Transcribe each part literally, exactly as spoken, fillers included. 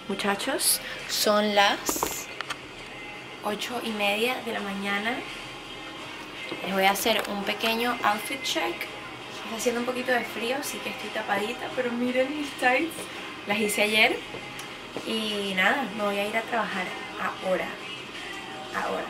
Muchachos, son las ocho y media de la mañana. Les voy a hacer un pequeño outfit check. Está haciendo un poquito de frío, así que estoy tapadita, pero miren mis tights. Las hice ayer. Y nada, me voy a ir a trabajar ahora. Ahora.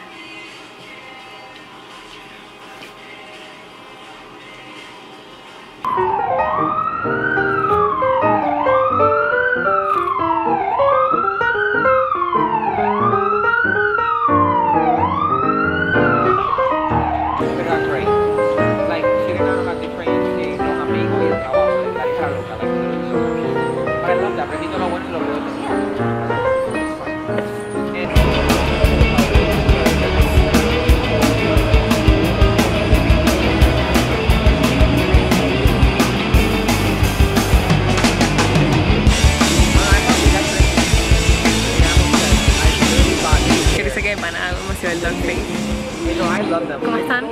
¿Cómo están?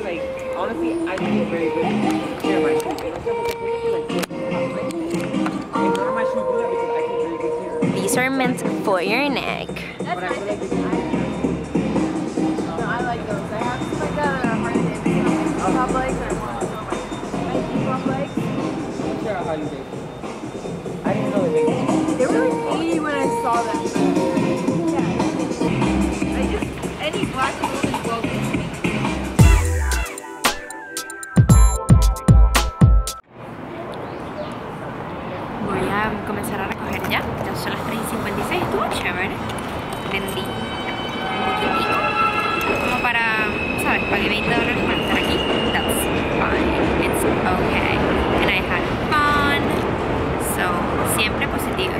These are meant for your neck. They were like eighty when I saw them. Yeah. I just, any black clothes is welcome. Voy a comenzar a recoger ya. Ya son las tres y cincuenta y seis. Estuvo chévere. Vendí un poquitito. Como para, ¿sabes? Pagué veinte dólares por estar aquí. That's fine. It's okay. And I had fun. So, siempre positivo.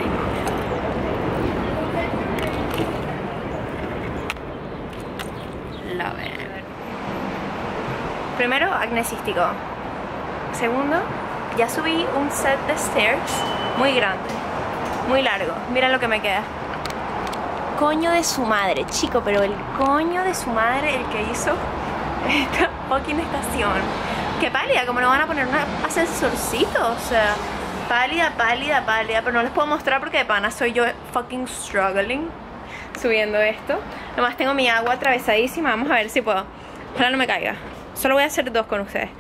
Love it. Primero, agnesístico. Segundo, ya subí un set de stairs muy grande, muy largo. Mira lo que me queda. Coño de su madre, chico, pero el coño de su madre el que hizo esta fucking estación. Qué pálida, como no van a poner un ascensorcito, o sea, pálida, pálida, pálida. Pero no les puedo mostrar porque de pana soy yo fucking struggling subiendo esto. Además tengo mi agua atravesadísima. Vamos a ver si puedo. Ojalá no me caiga. Solo voy a hacer dos con ustedes.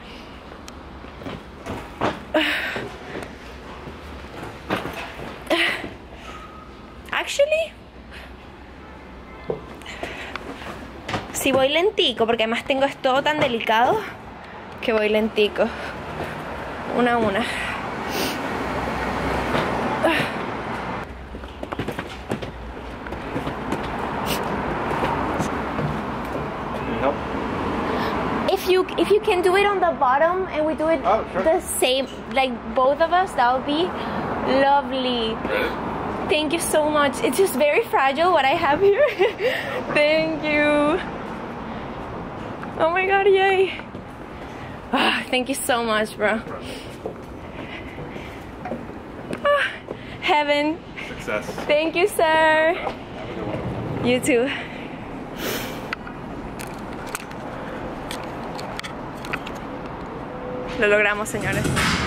Actually, si voy lentico, porque además tengo esto tan delicado que voy lentico. Una a una. Nope. If you if you can do it on the bottom and we do it Oh, sure. the same, like both of us, that would be lovely. Thank you so much. It's just very fragile what I have here. Thank you. Oh my god, yay. Ah, thank you so much, bro. Ah, heaven. Success. Thank you, sir. Have a good one. You too. Lo logramos, señores.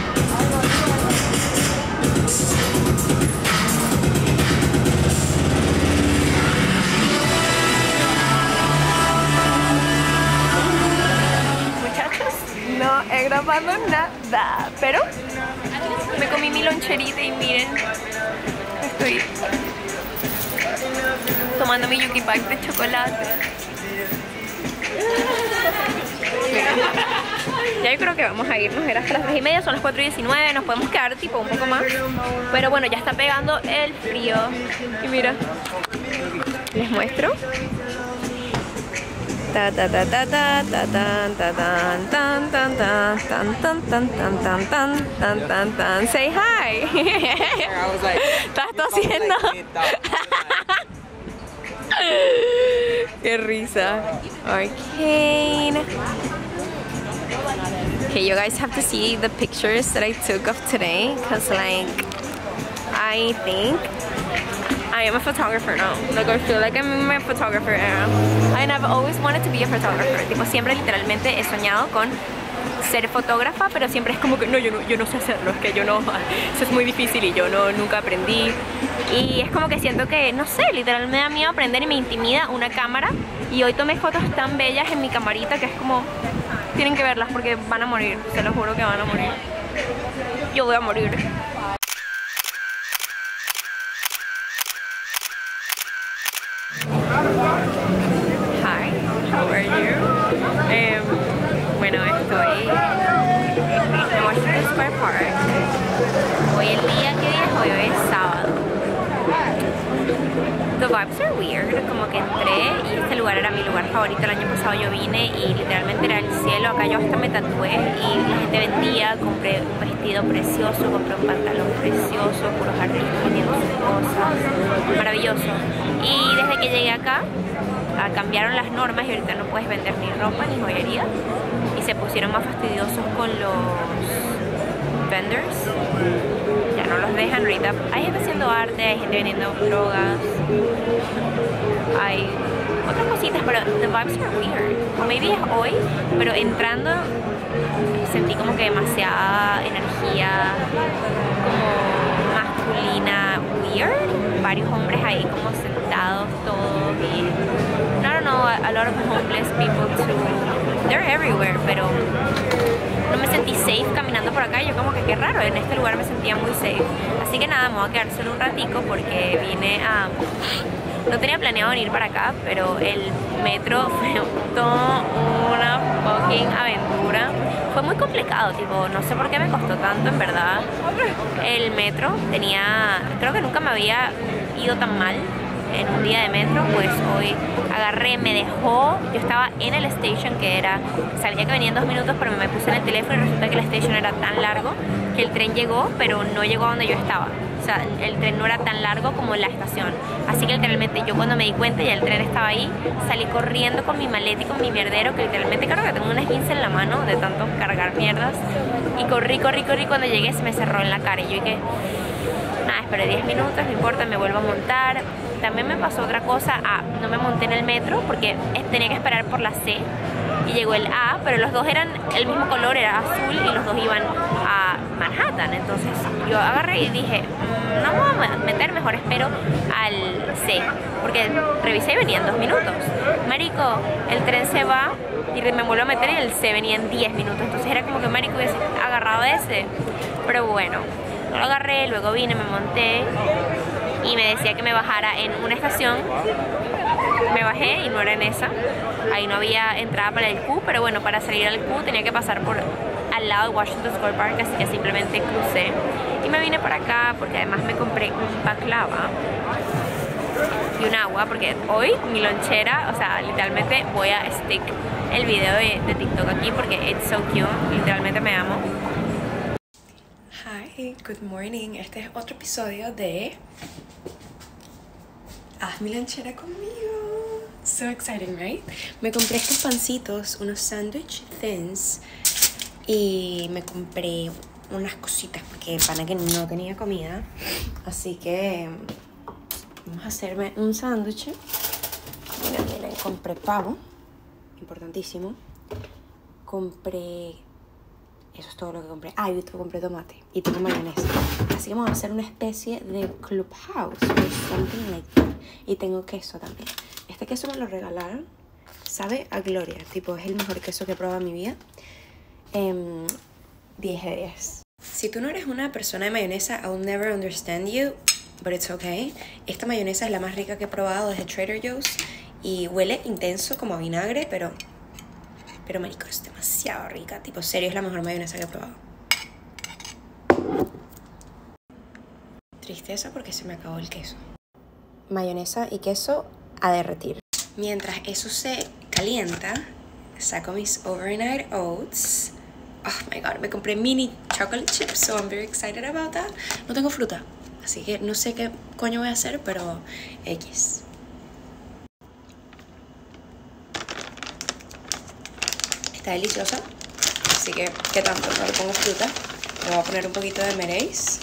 Muchachos, no he grabado nada, pero me comí mi loncherita y miren, estoy tomando mi Yuki Pack de chocolate. Ya yo creo que vamos a irnos, era hasta las tres y media, son las cuatro y diecinueve, nos podemos quedar tipo un poco más. Pero bueno, ya está pegando el frío. Y mira, les muestro. Ta ta ta ta ta ta tan ta tan tan tan tan tan tan tan tan tan tan tan tan tan. Say hi. ¿Estás tosiendo? Qué risa. Arcane. Okay, you guys have to see the pictures that I took of today, because like I think I am a photographer now. Like I feel like I'm a photographer era. And I've always wanted to be a photographer. Tipo, siempre literalmente he soñado con ser fotógrafa, pero siempre es como que no, yo no, yo no sé hacerlo, es que yo no, eso es muy difícil y yo no, nunca aprendí. Y es como que siento que, no sé, literal me da miedo aprender y me intimida una cámara. Y hoy tomé fotos tan bellas en mi camarita que es como, tienen que verlas porque van a morir, se lo juro que van a morir. Yo voy a morir. Hi, how are you? Eh, bueno, estoy en Washington Square Park. Hoy el día que día es hoy, hoy es sábado. The vibes are weird, como que entré y este lugar era mi lugar favorito. El año pasado yo vine y literalmente era el cielo. Acá yo hasta me tatué y la gente vendía. Compré un vestido precioso, compré un pantalón precioso, puros artistas vendiendo sus cosas. Maravilloso. Y desde que llegué acá, ah, cambiaron las normas y ahorita no puedes vender ni ropa ni joyería. Y se pusieron más fastidiosos con los vendors. Ya no los dejan ahorita. Hay gente haciendo arte, hay gente vendiendo drogas, hay otras cositas, pero the vibes are weird. O maybe es hoy, pero entrando sentí como que demasiada energía como masculina weird. Varios hombres ahí como sentados todos y I don't know, a, a lot of homeless people too. They're everywhere, pero no me sentí safe caminando por acá. Yo como que qué raro, en este lugar me sentía muy safe. Así que nada, me voy a quedar solo un ratico porque vine a... No tenía planeado venir para acá, pero el metro fue toda una fucking aventura. Fue muy complicado, tipo, no sé por qué me costó tanto, en verdad. El metro tenía... Creo que nunca me había ido tan mal en un día de metro, pues hoy agarré, me dejó, yo estaba en el station que era, sabía que venía en dos minutos, pero me puse en el teléfono y resulta que el station era tan largo que el tren llegó, pero no llegó a donde yo estaba. O sea, el tren no era tan largo como la estación. Así que literalmente yo cuando me di cuenta ya el tren estaba ahí, salí corriendo con mi maleta y con mi mierdero, que literalmente creo que tengo una esguince en la mano de tanto cargar mierdas. Y corrí, corrí, corrí, cuando llegué se me cerró en la cara y yo dije, nada, esperé diez minutos, no importa, me vuelvo a montar. También me pasó otra cosa, ah, no me monté en el metro porque tenía que esperar por la C y llegó el A, pero los dos eran el mismo color, era azul y los dos iban a Manhattan. Entonces yo agarré y dije, mmm, no me voy a meter, mejor espero al C, porque revisé y venían dos minutos. Marico, el tren se va y me vuelvo a meter y el C venía en diez minutos, entonces era como que marico hubiese agarrado ese, pero bueno, no lo agarré, luego vine, me monté y me decía que me bajara en una estación. Me bajé y no era en esa. Ahí no había entrada para el Q, pero bueno, para salir al Q tenía que pasar por al lado de Washington Square Park, así que simplemente crucé y me vine para acá porque además me compré un baklava y un agua, porque hoy mi lonchera, o sea, literalmente voy a stick el video de, de TikTok aquí porque it's so cute, literalmente me amo. Hi, good morning. Este es otro episodio de Haz mi lonchera conmigo. So exciting, right? Me compré estos pancitos, unos sandwich thins, y me compré unas cositas porque pana que no tenía comida. Así que vamos a hacerme un sándwich. Miren, miren, compré pavo, importantísimo. Compré... Eso es todo lo que compré. Ah, yo compré tomate y tengo mayonesa. Así que vamos a hacer una especie de clubhouse o something like that. Y tengo queso también. Este queso me lo regalaron. Sabe a gloria. Tipo, es el mejor queso que he probado en mi vida. Um, diez de diez. Si tú no eres una persona de mayonesa, I'll never understand you. But it's okay. Esta mayonesa es la más rica que he probado desde Trader Joe's. Y huele intenso como a vinagre, pero... Pero marico, es demasiado rica. Tipo, serio, es la mejor mayonesa que he probado. Tristeza porque se me acabó el queso. Mayonesa y queso a derretir. Mientras eso se calienta, saco mis overnight oats. Oh my god, me compré mini chocolate chips, so I'm very excited about that. No tengo fruta, así que no sé qué coño voy a hacer, pero X. Está deliciosa, así que qué tanto, no le pongo fruta. Le voy a poner un poquito de meréis.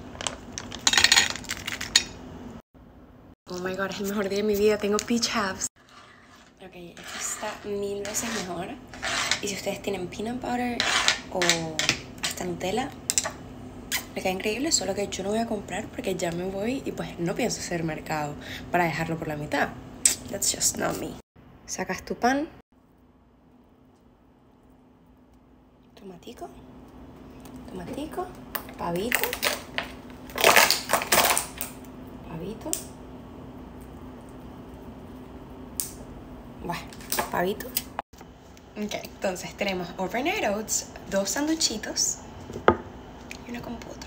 Oh my god, es el mejor día de mi vida, tengo peach halves. Ok, esto está mil veces mejor. Y si ustedes tienen peanut butter, o hasta Nutella. Me queda increíble, solo que yo no voy a comprar porque ya me voy y pues no pienso hacer mercado para dejarlo por la mitad. That's just not me. Sacas tu pan, tomatico, tomatico, pavito, pavito, bueno, pavito. Ok, entonces tenemos overnight oats, dos sanduchitos y una compota.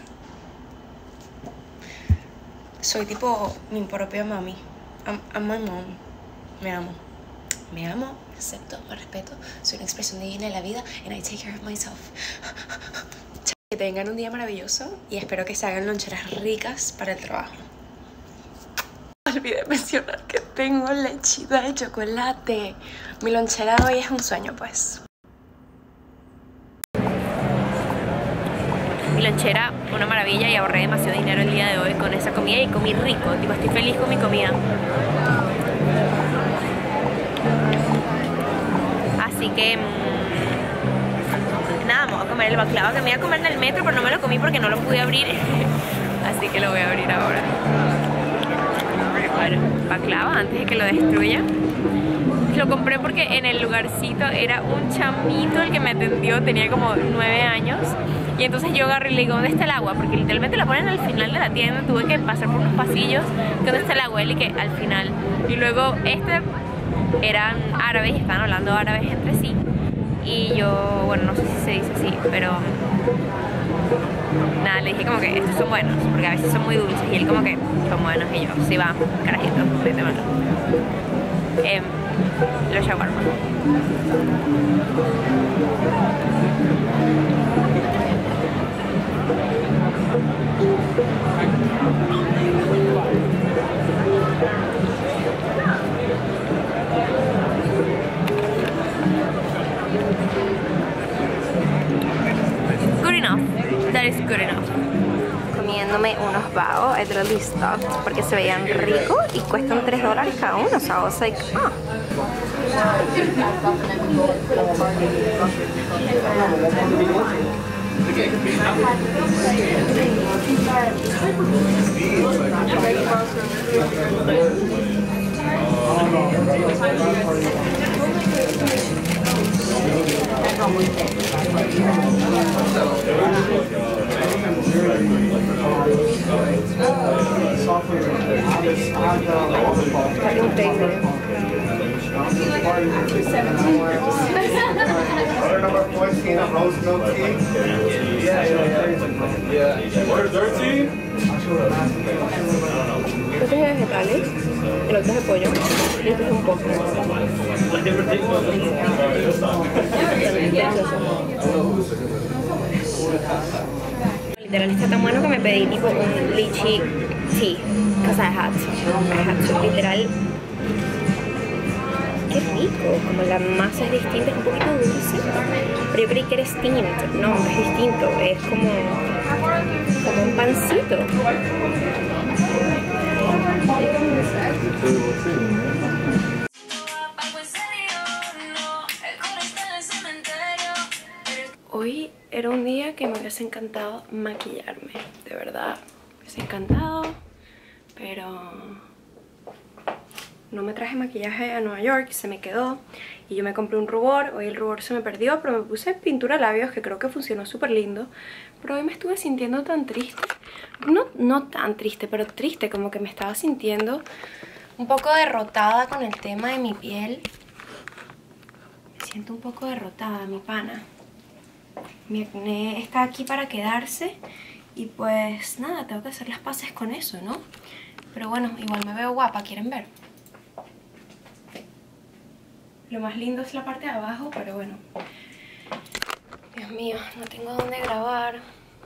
Soy tipo mi propia mami. I'm, I'm my mom. Me amo. Me amo, me acepto, me respeto. Soy una expresión divina de la vida and I take care of myself. Que tengan un día maravilloso y espero que se hagan loncheras ricas para el trabajo. Olvidé mencionar que tengo lechita de chocolate. Mi lonchera de hoy es un sueño, pues. Mi lonchera, una maravilla, y ahorré demasiado dinero el día de hoy con esa comida y comí rico. Tipo, estoy feliz con mi comida. Así que mmm, nada, vamos a comer el baklava que me iba a comer en el metro, pero no me lo comí porque no lo pude abrir. Así que lo voy a abrir ahora. Bueno, baklava antes de que lo destruya. Lo compré porque en el lugarcito era un chamito el que me atendió, tenía como nueve años. Y entonces yo agarré y le digo, ¿dónde está el agua? Porque literalmente la ponen al final de la tienda. Tuve que pasar por unos pasillos. ¿Dónde está el agua? Él y que al final. Y luego este eran árabes y estaban hablando árabes entre sí. Y yo, bueno, no sé si se dice así, pero nada, le dije como que estos son buenos, porque a veces son muy dulces. Y él como que son buenos. Y yo, sí va, carajito, métemelo. Eh, los shawarma. Good enough. That is good enough. Comiéndome unos bagos, I literally stopped porque se veían ricos y cuestan tres dólares cada uno. So I was like, ah. Order number fourteen, a rose milk tea. Yeah, yeah, yeah. Order thirteen. Este es de vegetales, el otro es de pollo y este es un postre. Literal está tan bueno que me pedí tipo un lychee tea, because I had to, I had to, literal. Qué rico, como la masa es distinta, es un poquito dulce, pero yo creí que era steamed, no, es distinto, es como, como un pancito. Hoy era un día que me hubiese encantado maquillarme, de verdad, me hubiese encantado, pero no me traje maquillaje a Nueva York, se me quedó y yo me compré un rubor. Hoy el rubor se me perdió, pero me puse pintura labios que creo que funcionó súper lindo. Pero hoy me estuve sintiendo tan triste, no, no tan triste, pero triste, como que me estaba sintiendo un poco derrotada con el tema de mi piel. Me siento un poco derrotada, mi pana. Mi acné está aquí para quedarse y pues nada, tengo que hacer las paces con eso, ¿no? Pero bueno, igual me veo guapa, ¿quieren ver? Lo más lindo es la parte de abajo, pero bueno. Dios mío, no tengo dónde grabar.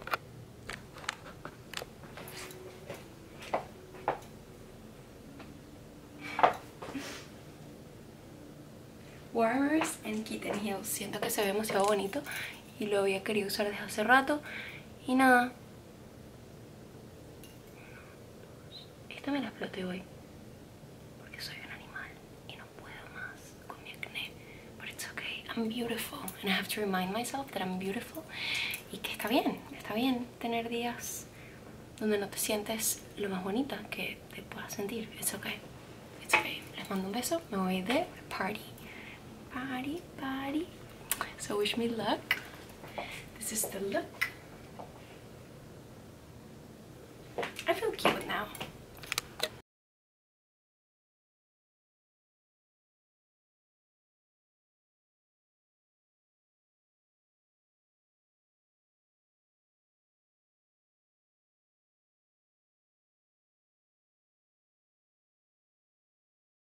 Warmers en Kitten Hills. Siento que se ve demasiado bonito y lo había querido usar desde hace rato. Y nada. Esta me la exploté hoy. Porque soy un animal y no puedo más con mi acné. But it's okay, I'm I'm beautiful. And I have to remind myself that I'm beautiful. Y que está bien, está bien tener días donde no te sientes lo más bonita que te puedas sentir. It's okay. It's okay. Les mando un beso. Me voy de party. Party, party. So wish me luck. This is the look. I feel cute now.